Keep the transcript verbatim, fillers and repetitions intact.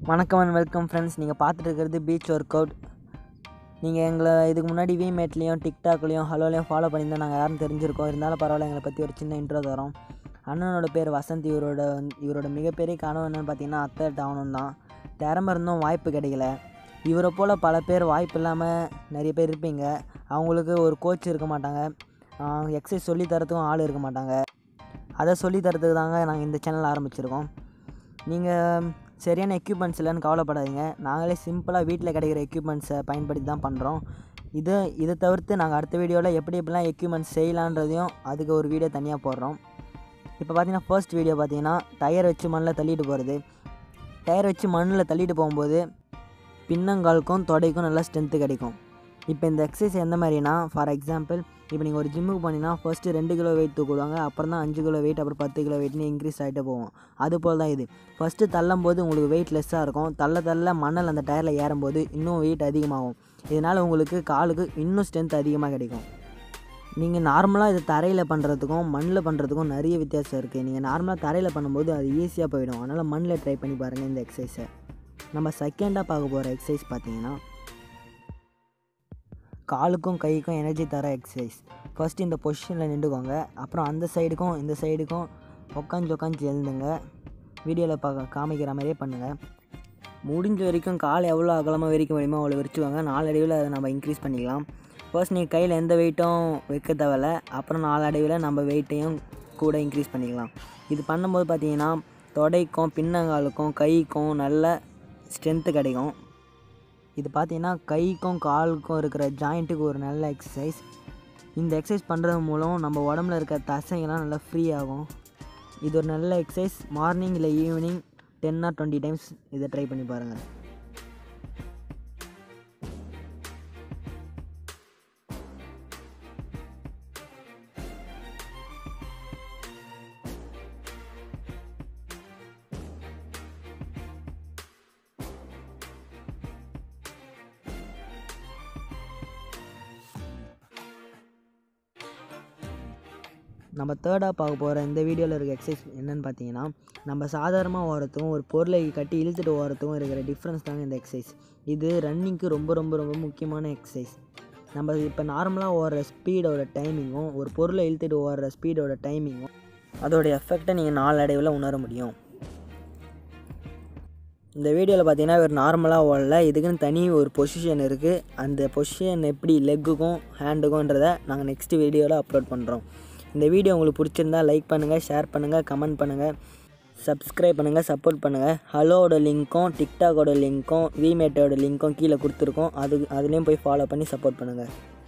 வணக்கம் and welcome friends. நீங்கள் பார்த்துட்டு இருக்கிறது பீச் ஒர்க் அவுட். நீங்கள் எங்களை இதுக்கு முன்னாடி விமேட்லேயும் டிக்டாக்லேயும் ஹலோலையும் ஃபாலோ பண்ணியிருந்தால் நாங்கள் யாரும் தெரிஞ்சிருக்கோம். இருந்தாலும் பரவாயில்ல, எங்களை பற்றி ஒரு சின்ன இன்ட்ரோ தரோம். அண்ணனோட பேர் வசந்த். இவரோட இவரோட மிகப்பெரிய கனவு என்னென்னு பார்த்தீங்கன்னா அத்லெட் ஆகணும் தான். திறமை இருந்தும் வாய்ப்பு கிடைக்கல. இவரை போல் பல பேர் வாய்ப்பு இல்லாமல் நிறைய பேர் இருப்பீங்க. அவங்களுக்கு ஒரு கோச் இருக்க மாட்டாங்க, எக்ஸசைஸ் சொல்லி தரத்துக்கும் ஆள் இருக்க மாட்டாங்க. அதை சொல்லி தரத்துக்கு தாங்க நாங்கள் இந்த சேனல் ஆரம்பிச்சிருக்கோம். நீங்கள் சரியான எக்யூப்மெண்ட்ஸ் இல்லைன்னு கவலைப்படாதீங்க. நாங்களே சிம்பிளாக வீட்டில் கிடைக்கிற எக்யூப்மெண்ட்ஸை பயன்படுத்தி தான் பண்ணுறோம். இது இதை தவிர்த்து நாங்கள் அடுத்த வீடியோவில் எப்படி எப்படிலாம் எக்யூப்மெண்ட்ஸ் செய்யலான்றதையும் அதுக்கு ஒரு வீடியோ தனியாக போடுறோம். இப்போ பார்த்தீங்கன்னா ஃபர்ஸ்ட் வீடியோ பார்த்தீங்கன்னா டயர் வச்சு மண்ணில் தள்ளிட்டு போகிறது. டயர் வச்சு மண்ணில் தள்ளிட்டு போகும்போது பின்னங்காலுக்கும் தொடைக்கும் நல்லா ஸ்ட்ரென்த்து கிடைக்கும். இப்போ இந்த எக்ஸசைஸ் எந்த மாதிரினா, ஃபார் எக்ஸாம்பிள் இப்போ நீங்கள் ஒரு ஜிம்முக்கு போனீங்கன்னா ஃபஸ்ட்டு ரெண்டு கிலோ வெயிட் தூக்குவாங்க, அப்புறம் தான் அஞ்சு கிலோ வெயிட், அப்புறம் பத்து கிலோ வெயிட்னு இன்க்ரீஸ் ஆகிட்டே போவோம். அது போல் தான் இது. ஃபஸ்ட்டு தள்ளும் போது உங்களுக்கு வெயிட் லெஸ்ஸாக இருக்கும். தள்ள தள்ள மணல் அந்த டயரில் ஏறும்போது இன்னும் வெயிட் அதிகமாகும். இதனால் உங்களுக்கு காலுக்கு இன்னும் ஸ்ட்ரென்த் அதிகமாக கிடைக்கும். நீங்கள் நார்மலாக இது தரையில் பண்ணுறதுக்கும் மண்ணில் பண்ணுறதுக்கும் நிறைய வித்தியாசம் இருக்குது. நீங்கள் நார்மலாக தரையில் பண்ணும்போது அது ஈஸியாக போயிடும். அதனால் மண்ணில் ட்ரை பண்ணி பாருங்கள் இந்த எக்ஸசைஸை. நம்ம செகண்டாக பார்க்க போகிற எக்ஸசைஸ் பார்த்தீங்கன்னா காலுக்கும் கைக்கும் எனர்ஜி தர எக்ஸசைஸ். ஃபஸ்ட்டு இந்த பொசிஷனில் நின்றுக்கோங்க. அப்புறம் அந்த சைடுக்கும் இந்த சைடுக்கும் உக்காஞ்சி உக்காஞ்சி எழுந்துங்க. வீடியோவில் பார்க்க காமிக்கிற மாதிரியே பண்ணுங்கள். முடிஞ்ச வரைக்கும் கால் எவ்வளோ அகலமாக விரிக்க முடியுமோ அவ்வளோ விரிச்சுவாங்க. நாலடிவில் அதை நம்ம இன்க்ரீஸ் பண்ணிக்கலாம். ஃபர்ஸ்ட் நீங்கள் கையில் எந்த வெயிட்டும் வைக்க தேவையில்ல. அப்புறம் நாலடிவில் நம்ம வெயிட்டையும் கூட இன்க்ரீஸ் பண்ணிக்கலாம். இது பண்ணும்போது பார்த்தீங்கன்னா தொடைக்கும் பின்னங்காலுக்கும் கைக்கும் நல்ல ஸ்ட்ரென்த்து கிடைக்கும். இது பார்த்தீங்கன்னா கைக்கும் காலுக்கும் இருக்கிற ஜாயிண்ட்டுக்கு ஒரு நல்ல எக்ஸசைஸ். இந்த எக்ஸசைஸ் பண்ணுறது மூலம் நம்ம உடம்புல இருக்க தசைங்கள்லாம் நல்லா ஃப்ரீ ஆகும். இது ஒரு நல்ல எக்ஸசைஸ். மார்னிங் இல்லை evening ten or twenty times இதை ட்ரை பண்ணி பாருங்கள். நம்ம தேர்டாக பார்க்க போகிற இந்த வீடியோவில் இருக்க எக்ஸசைஸ் என்னென்னு பார்த்தீங்கன்னா, நம்ம சாதாரணமாக ஓடுறதுக்கும் ஒரு பொருளை கட்டி இழுத்துட்டு ஓடுறதுக்கும் இருக்கிற டிஃப்ரென்ஸ் தாங்க இந்த எக்ஸசைஸ். இது ரன்னிங்க்கு ரொம்ப ரொம்ப ரொம்ப முக்கியமான எக்ஸசைஸ். நம்ம இப்போ நார்மலாக ஓடுற ஸ்பீடோட டைமிங்கும் ஒரு பொருளை இழுத்துட்டு ஓடுற ஸ்பீடோட டைமிங்கும் அதோடைய எஃபெக்டை நீங்கள் நாளடைவில் உணர முடியும். இந்த வீடியோவில் பார்த்தீங்கன்னா ஒரு நார்மலாக ஓடல, இதுக்குன்னு தனி ஒரு பொசிஷன் இருக்குது. அந்த பொசிஷன் எப்படி லெக்குக்கும் ஹேண்டுக்கும்ன்றதை நாங்கள் நெக்ஸ்ட் வீடியோவில் அப்லோட் பண்ணுறோம். இந்த வீடியோ உங்களுக்கு பிடிச்சிருந்தால் லைக் பண்ணுங்கள், ஷேர் பண்ணுங்கள், கமெண்ட் பண்ணுங்கள், சப்ஸ்கிரைப் பண்ணுங்கள், சப்போர்ட் பண்ணுங்கள். ஹலோவோட லிங்க்கும் டிக்டாக்கோட லிங்க்கும் விமேட்டோட லிங்க்கும் கீழே கொடுத்துருக்கோம். அது அதுலேயும் போய் ஃபாலோ பண்ணி சப்போர்ட் பண்ணுங்கள்.